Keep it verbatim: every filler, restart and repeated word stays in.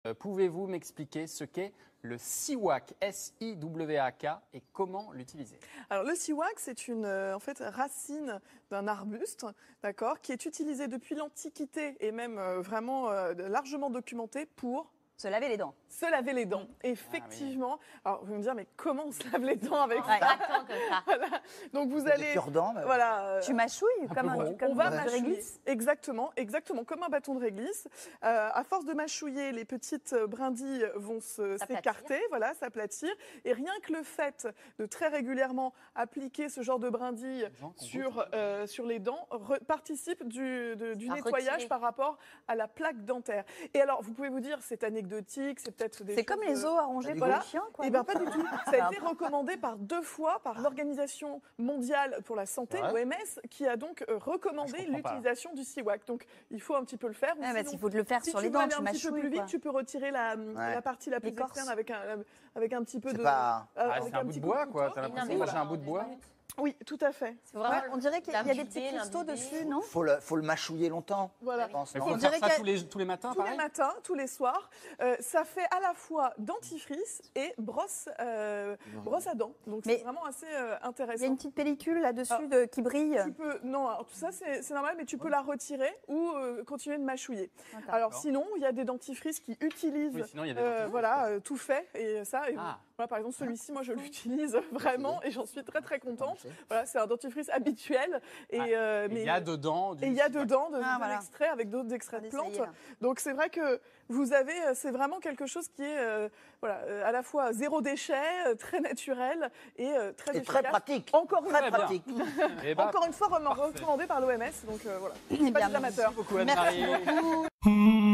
Euh, Pouvez-vous m'expliquer ce qu'est le Siwak, S I W A K, et comment l'utiliser? Alors le siwak, c'est une euh, en fait racine d'un arbuste, d'accord, qui est utilisée depuis l'Antiquité et même euh, vraiment euh, largement documentée pour Se laver les dents. se laver les dents. Effectivement. Alors vous allez me dire, mais comment on se lave les dents avec Ouais. ça? Attends, comme ça. Voilà. Donc vous Des allez, cure-dents, mais- voilà. euh, Tu mâchouilles comme peu un, gros. comme on va un mâchouiller. réglisse. Exactement, exactement, comme un bâton de réglisse. Euh, à force de mâchouiller, les petites brindilles vont se- S'aplatir. s'écarter, voilà, s'aplatir. Et rien que le fait de très régulièrement appliquer ce genre de brindilles gens qui ont sur, euh, sur les dents re- participe du, de- du À nettoyage retirer. par rapport à la plaque dentaire. Et alors, vous pouvez vous dire, c'est anecdotique, c'est peut-être des C'est comme choses, les euh, os arrangés pour voilà. les chiens, quoi. Eh bien, pas du tout. Ça a Ah. été recommandé par deux fois par l'Organisation mondiale pour la santé, Ouais. l'O M S, qui a donc euh, recommandé Ah, je comprends pas. l'utilisation du siwak. Donc, il faut un petit peu le faire. ou Ah, bah, sinon, il faut le faire si sur tu les veux dents, aller tu un petit peu mâchouilles. plus vite, quoi. tu peux retirer la, la partie la plus L'écorce. externe avec un, avec un petit peu C'est de. pas- euh, Ah, avec c'est un bout petit de coup bois, couteau. quoi. T'as Non, l'impression mais que voilà. j'ai un bout de bois. Oui, tout à fait. C'est vraiment. Ouais, on dirait qu'il y a des l'imbiber, petits cristaux l'imbiber. dessus, non? Faut le, faut le mâchouiller longtemps. Voilà. je pense, Il non faut On faire dirait ça qu'il y a- tous les, tous les matins, Tous les pareil. matins, tous les soirs. Euh, ça fait à la fois dentifrice et brosse, euh, brosse à dents. Donc Mais c'est vraiment assez euh, Il y a intéressant. une petite pellicule là-dessus Ah. de- qui brille. Tu peux, non, alors tout ça c'est c'est normal, mais tu peux la retirer ou euh, continuer de mâchouiller. D'accord. Alors D'accord. sinon, il y a des dentifrices qui utilisent Oui, sinon, il y a des euh, dentifrices. voilà, euh, tout fait et ça. Et Ah. voilà, par exemple, celui-ci, moi je l'utilise vraiment et j'en suis très très contente. Voilà, c'est un dentifrice habituel et Ah, euh, Et mais il y a dedans du et il y a Siwak. dedans de, Ah, de voilà. l'extrait avec d'autres extraits de On va plantes. essayer, là. Donc c'est vrai que vous avez, euh, c'est vraiment quelque chose qui est euh, voilà, euh, à la fois zéro déchet, euh, très naturel et euh, très Et efficace. très pratique. Encore une Très fois, pratique. Eh ben, encore une fois recommandé par l'O M S. Donc euh, voilà, Eh pas bien, des amateurs. beaucoup, Anne-Marie. Merci beaucoup.